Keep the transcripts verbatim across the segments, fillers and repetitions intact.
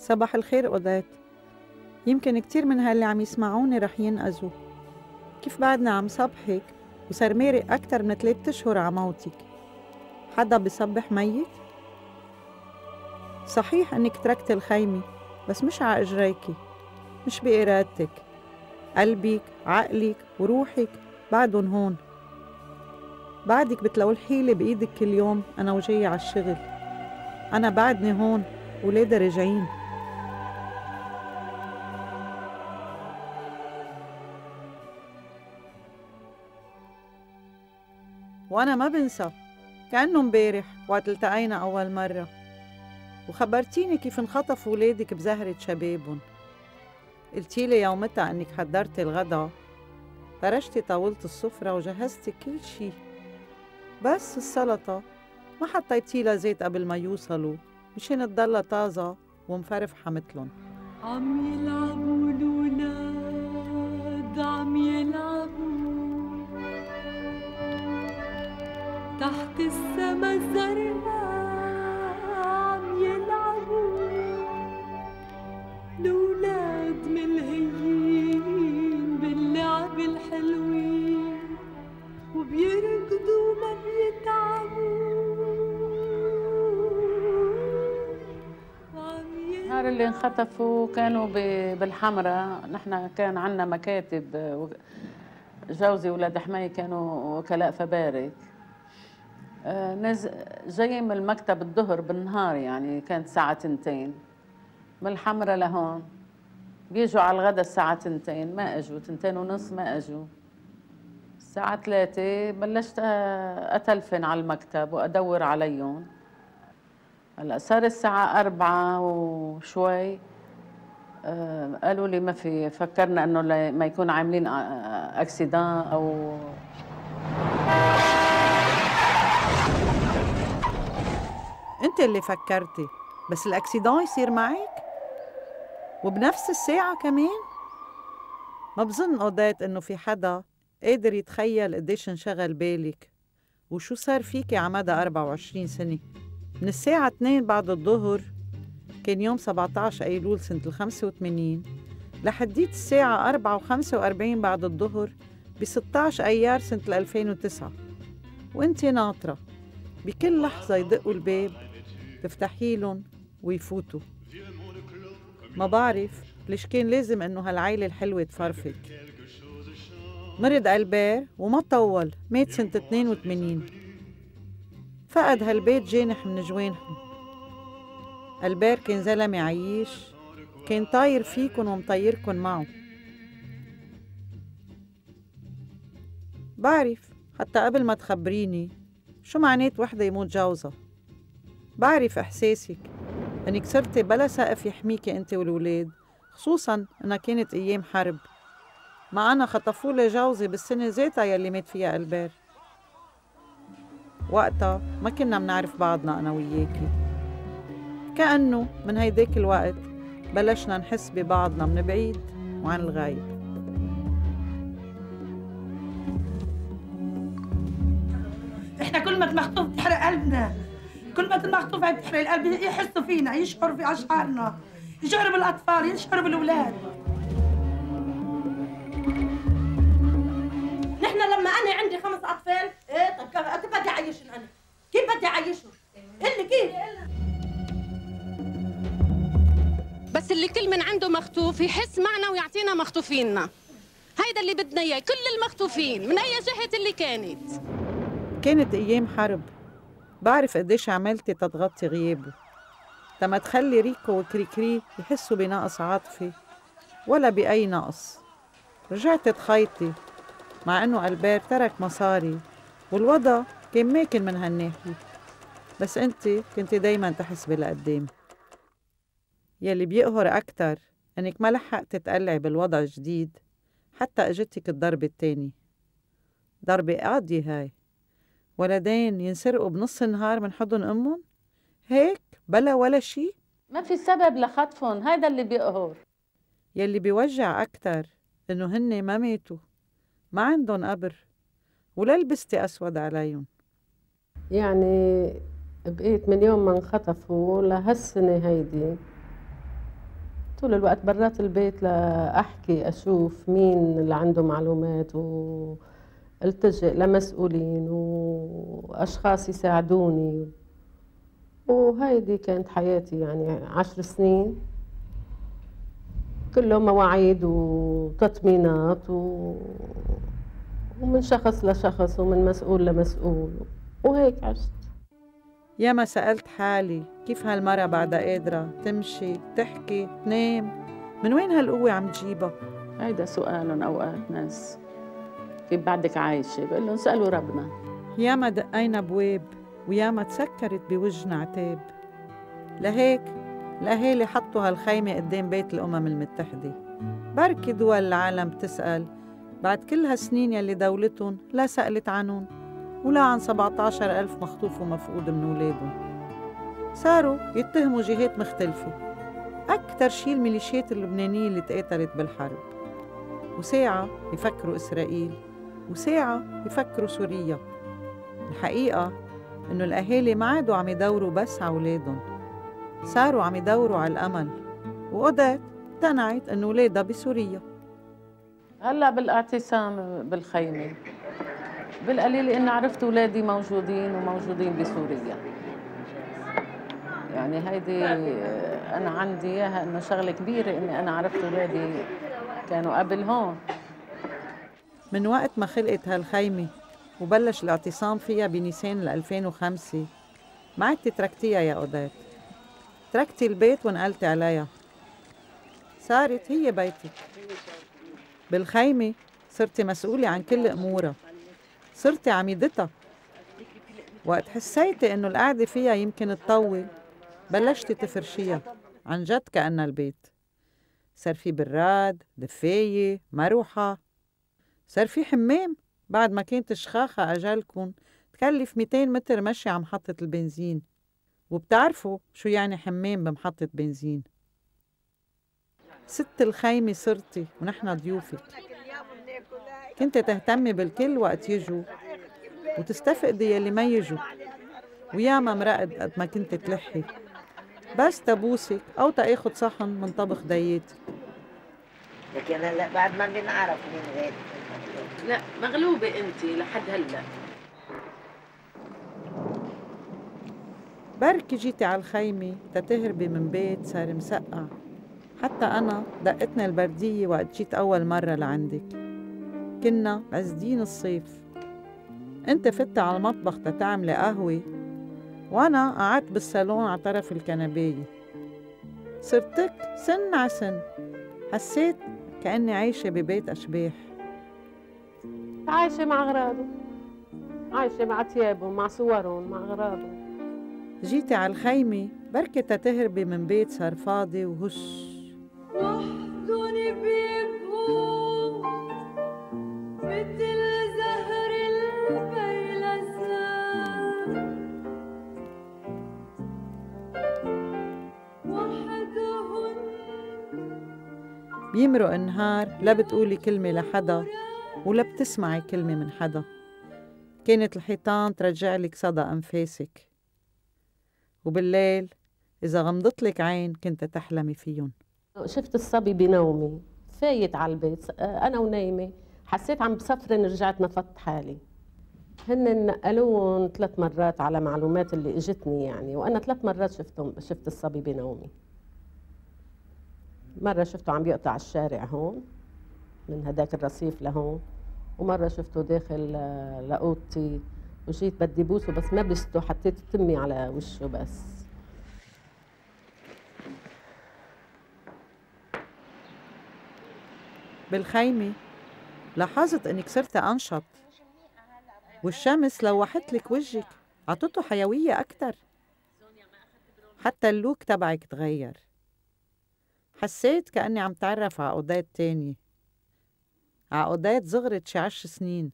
صباح الخير وداد. يمكن كتير من هاللي عم يسمعوني رح ينقذوا. كيف بعدنا عم صبحك وصار مارق أكتر من ثلاثة أشهر ع موتك؟ حدا بيصبح ميت؟ صحيح إنك تركت الخيمة، بس مش ع إجريكي، مش بإرادتك. قلبك، عقلك وروحك بعدن هون. بعدك بتلوحي لي بإيدك كل يوم أنا وجاية عالشغل. أنا بعدني هون، ولادي راجعين. وأنا ما بنسى، كأنه مبارح وقت التقينا أول مرة وخبرتيني كيف انخطفوا ولادك بزهرة شبابهم. قلتيلي يومتها أنك حضرتي الغدا، فرشتي طاولة السفرة وجهزتي كل شي، بس السلطة ما حطيتيلها زيت قبل ما يوصلوا مشان تضلها طازة ومفرفحة متلن. عم يلعبوا الولاد، عم يلعبوا تحت السما الزرقاء، عم يلعبوا الولاد ملهيين باللعب الحلوين وبيركضوا ما بيتعبوا. النهار اللي انخطفوا كانوا بالحمرة، نحن كان عنا مكاتب، جوزي ولاد حماي كانوا وكلاء فبارك. جاي من المكتب الظهر بالنهار، يعني كانت الساعة تنتين، من الحمرة لهون بيجوا على الغدا الساعة تنتين ما اجوا، تنتين ونص ما اجوا. الساعة ثلاثة بلشت اتلفن على المكتب وادور عليهم. هلا صار الساعة أربعة وشوي، آه قالوا لي ما في، فكرنا انه ما يكون عاملين اكسيدان او انت اللي فكرتي، بس الاكسيدان يصير معك وبنفس الساعة كمان؟ ما بظن أودات انه في حدا قادر يتخيل قديش انشغل بالك وشو صار فيكي على مدى أربعة وعشرين سنة. من الساعة اثنين بعد الظهر، كان يوم سبعة عشر أيلول سنة الخمسة وثمانين، لحديت الساعة أربعة وخمسة وأربعين بعد الظهر ب ستة عشر أيار سنة ألفين وتسعة، وانتي ناطرة بكل لحظة يدقوا الباب تفتحيلن ويفوتوا. ما بعرف ليش كان لازم انه هالعيلة الحلوة تفرفك. مرض ألبير وما طول، مات سنة اثنين وثمانين. فقد هالبيت جانح من جوانهم. ألبير كان زلمة عييش، كان طاير فيكن ومطيركن معه. بعرف حتى قبل ما تخبريني شو معنات وحدة يموت جوزها. بعرف إحساسك إنك صرتي بلا سقف يحميكي أنت والولاد، خصوصاً إنها كانت أيام حرب. ما أنا خطفولي جوزي بالسنة ذاتها يلي مات فيها ألبير. وقتها ما كنا منعرف بعضنا أنا وياكي، كأنه من هيداك الوقت بلشنا نحس ببعضنا من بعيد وعن الغايب. إحنا كل ما المخطوف تحرق قلبنا، كل ما المخطوف تحرق القلب يحسوا فينا، يشعروا في أشعارنا، يشعروا بالأطفال، يشعروا بالأولاد. نحن لما أنا عندي خمس أطفال، إيه طب كيف بدي أعيشهم أنا؟ كيف بدي أعيشهم؟ اللي كيف؟ بس اللي كل من عنده مخطوف يحس معنا ويعطينا مخطوفيننا. هيدا اللي بدنا إياه، كل المخطوفين من أي جهة اللي كانت. كانت أيام حرب، بعرف قديش عملتي تتغطي غيابه، تما تخلي ريكو وكريكري يحسوا بنقص عاطفي ولا بأي نقص. رجعت تخيطي مع إنه ألبير ترك مصاري والوضع كان ماكن من هالناحية، بس أنت كنت دايما تحسبي لقدام. يلي بيقهر أكتر إنك ما لحقت تتقلعي بالوضع الجديد حتى أجتك الضربة التانية. ضربة قاضية هاي، ولدين ينسرقوا بنص النهار من حضن أمهم هيك بلا ولا شي. ما في سبب لخطفهم، هذا اللي بيقهر. يلي بيوجع أكتر إنه هن ما ماتوا، ما عندهم قبر ولا لبستي أسود عليهم. يعني بقيت من يوم ما انخطفوا لهالسنة هيدي طول الوقت برات البيت لأحكي أشوف مين اللي عنده معلومات والتجئ لمسؤولين وأشخاص يساعدوني. وهيدي كانت حياتي يعني عشر سنين كلهم مواعيد وتطمينات و... ومن شخص لشخص ومن مسؤول لمسؤول وهيك عشت. ياما سألت حالي كيف هالمرة بعدها قادرة تمشي تحكي تنام، من وين هالقوة عم تجيبها؟ هيدا سؤال أوقات ناس كيف بعدك عايشة، بقول لهم سألوا ربنا. ياما دقينا بواب وياما تسكرت بوجنا عتاب، لهيك الأهالي حطوا هالخيمة قدام بيت الأمم المتحدة. بركي دول العالم بتسأل بعد كل هالسنين يلي دولتهم لا سألت عنهم ولا عن سبعة عشر ألف مخطوف ومفقود من ولادهم. صاروا يتهموا جهات مختلفة، أكتر شي الميليشيات اللبنانية اللي تقاتلت بالحرب، وساعة يفكروا إسرائيل وساعة يفكروا سوريا. الحقيقة إنه الأهالي ما عادوا عم يدوروا بس على أولادهم، صاروا عم يدوروا على الأمل، وقدرت اقتنعت إنه ولادها بسوريا. هلا بالاعتصام بالخيمة بالقليل إن عرفت أولادي موجودين وموجودين بسوريا. يعني هيدي أنا عندي إياها إنه شغلة كبيرة إني أنا عرفت أولادي كانوا قبل هون. من وقت ما خلقت هالخيمة وبلش الاعتصام فيها بنيسان ألفين وخمسة ما عدتي تركتيها يا أودات، تركتي البيت ونقلتي عليها، صارت هي بيتك. بالخيمة صرتي مسؤولة عن كل أمورها، صرتي عميدتها. وقت حسيتي إنه القعدة فيها يمكن تطول بلشتي تفرشيها، عن جد كأنها البيت. صار في براد، دفاية، مروحة، صار في حمام بعد ما كانت الشخاخة أجلكن تكلف مئتين متر مشي على محطة البنزين، وبتعرفوا شو يعني حمام بمحطة بنزين. ست الخيمة صرتي ونحن ضيوفك، كنت تهتمي بالكل وقت يجوا وتستفقدي يلي ما يجوا، وياما مرقد قد ما كنت تلحي بس تبوسك أو تاخد صحن من طبخ دياتي. لكن هلا بعد ما بنعرف مين غير. لا مغلوبة أنت لحد هلا. بركي جيتي على الخيمة تتهربي من بيت صار مسقع، حتى أنا دقتنا البردية وقت جيت أول مرة لعندك، كنا عزدين الصيف. أنت فتت على المطبخ تتعملي قهوة وأنا قعدت بالصالون على طرف الكنباية. صرتك سن ع سن، حسيت كأني عايشة ببيت أشباح. عايشة مع أغراضهم، عايشة مع تيابهم، مع صورهم، مع أغراضهم. جيتي على الخيمة بركي تتهربي من بيت صار فاضي وهش. وحدن بيبقوا مثل زهر الفيلسان، وحدهن بيمرق النهار لا بتقولي كلمة لحدا ولا بتسمعي كلمة من حدا، كانت الحيطان ترجع لك صدى أنفاسك، وبالليل إذا غمضتلك عين كنت تحلمي فيهم. شفت الصبي بنومي فايت على البيت أنا ونايمة، حسيت عم بصفرن رجعت نفضت حالي. هن نقلوهم ثلاث مرات على معلومات اللي اجتني يعني، وأنا ثلاث مرات شفتهم شفت الصبي بنومي. مرة شفته عم بيقطع الشارع هون من هداك الرصيف لهون، ومرة شفته داخل لأوضتي وجيت بدي بوسه بس ما بسته، حطيت تمي على وشه بس. بالخيمة لاحظت انك صرت انشط، والشمس لوحت لك وجهك عطته حيوية اكتر، حتى اللوك تبعك تغير. حسيت كأني عم تعرف على عقدات تانية، عقدات صغرت شي عشر سنين.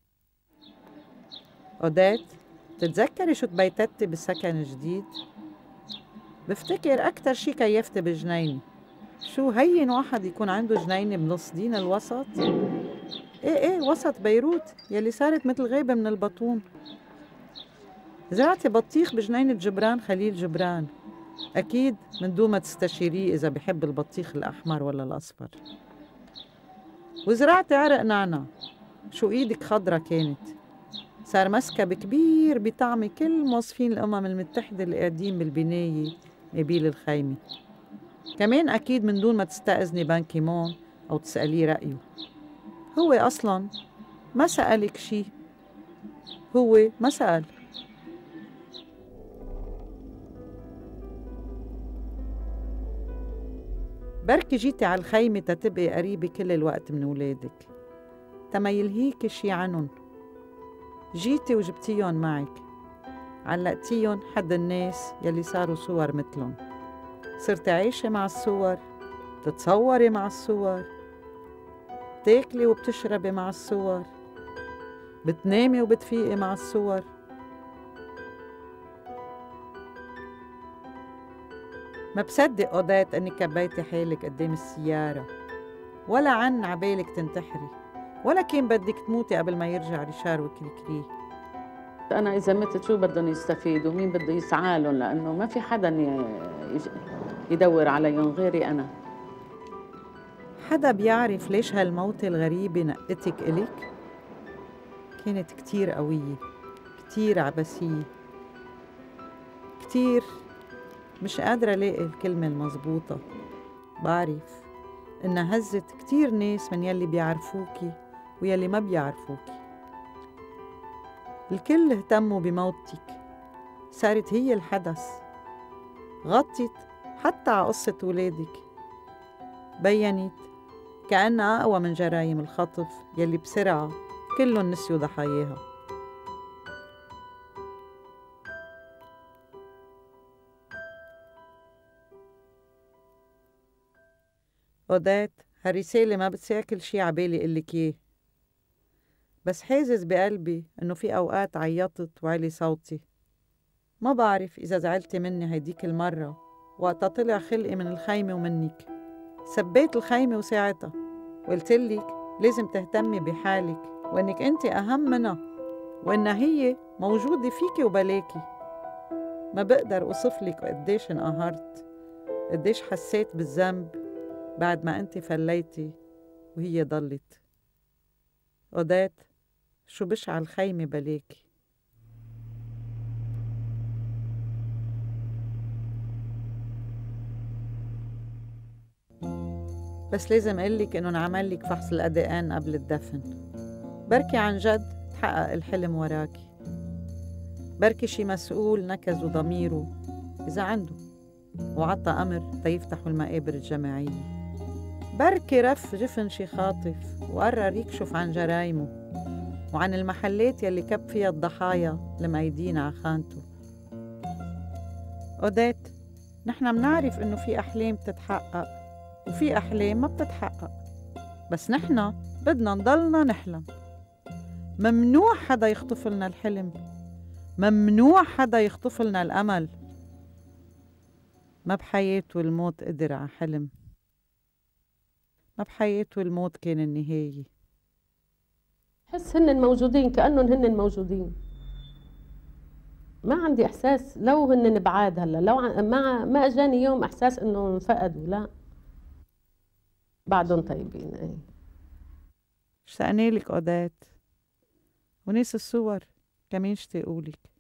عقدات تتذكري شو تبيتتي بالسكن الجديد؟ بفتكر أكتر شي كيفتي بجنيني. شو هين واحد يكون عنده جنينة بنص دين الوسط؟ ايه ايه وسط بيروت يلي صارت مثل غيبة من البطون. زرعتي بطيخ بجنينة جبران خليل جبران، أكيد من دون ما تستشيريه إذا بحب البطيخ الأحمر ولا الأصفر. وزرعتي عرق نعنع، شو إيدك خضرة كانت، صار مسكب كبير بطعم كل موظفين الأمم المتحدة اللي قاعدين بالبناية قبيل الخيمة. كمان أكيد من دون ما تستأذني بان كيمون أو تسأليه رأيه. هو أصلاً ما سألك شي، هو ما سأل. بركي جيتي على الخيمة تتبقي قريبة كل الوقت من ولادك، تما يلهيكي شي عنن. جيتي وجبتيهم معك، علقتيهم حد الناس يلي صاروا صور مثلهم. صرتي عايشة مع الصور، تتصوري مع الصور، بتاكلي وبتشربي مع الصور، بتنامي وبتفيقي مع الصور. ما بصدق أوديت أنك كبيتي حالك قدام السيارة، ولا عن عبالك تنتحري، ولا كان بدك تموتي قبل ما يرجع ريشار وكريكري. أنا إذا متت شو بدهم يستفيدوا؟ مين بده يسعى لهم؟ لأنه ما في حدا يدور عليهم غيري أنا. حدا بيعرف ليش هالموتة الغريبة نقتك إلك؟ كانت كتير قوية، كتير عبثية، كتير مش قادرة ألاقي الكلمة المزبوطة. بعرف إنها هزت كتير ناس من يلي بيعرفوكي ويلي ما بيعرفوكي. الكل اهتموا بموتك، صارت هي الحدث، غطت حتى على قصة ولادك، بينت كأنها أقوى من جرايم الخطف يلي بسرعة كلهم نسيوا ضحاياها. أوديت، هالرسالة ما بتساكل شي عبالي قلك إياه، بس حازز بقلبي إنه في أوقات عيطت وعلي صوتي. ما بعرف إذا زعلتي مني هيديك المرة وقتا طلع خلقي من الخيمة ومنك. سبيت الخيمة وساعتها وقلتلك لازم تهتمي بحالك وإنك أنت أهم منها، وإنها هي موجودة فيكي وبلاكي. ما بقدر أوصفلك قديش انقهرت، قديش حسيت بالذنب بعد ما أنت فليتي وهي ضلت. أوديت، شو بشع الخيمة بلاكي. بس لازم قلك إنه انعمل لك فحص الأ دي إن قبل الدفن، بركي عن جد تحقق الحلم وراكي. بركي شي مسؤول نكز ضميره إذا عنده وعطى أمر تيفتحوا المقابر الجماعية. بركي رف جفن شي خاطف وقرر يكشف عن جرايمه وعن المحلات يلي كب فيها الضحايا لميدين على خانته. أوديت، نحن منعرف إنه في أحلام بتتحقق وفي أحلام ما بتتحقق، بس نحن بدنا نضلنا نحلم. ممنوع حدا يخطف لنا الحلم، ممنوع حدا يخطف لنا الأمل. ما بحياته الموت قدر على حلم، ما بحياته الموت كان النهاية. حس هن موجودين كأنهم هن موجودين. ما عندي إحساس لو هن بعاد هلا، لو ع... ما ما أجاني يوم إحساس إنه انفقدوا، لا بعدهم طيبين. ايه اشتقنا لك أوديت، وناس الصور كمان اشتاقوا لك.